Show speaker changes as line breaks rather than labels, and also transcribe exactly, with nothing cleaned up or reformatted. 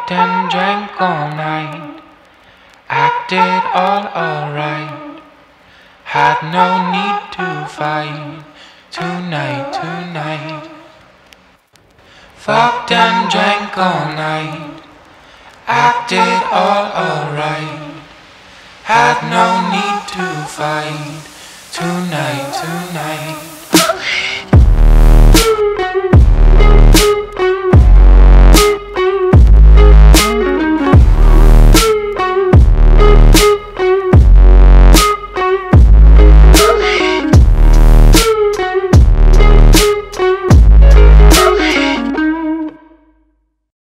Fucked and drank all night, acted all alright. Had no need to fight tonight, tonight. Fucked and drank all night, acted all alright. Had no need to fight tonight, tonight.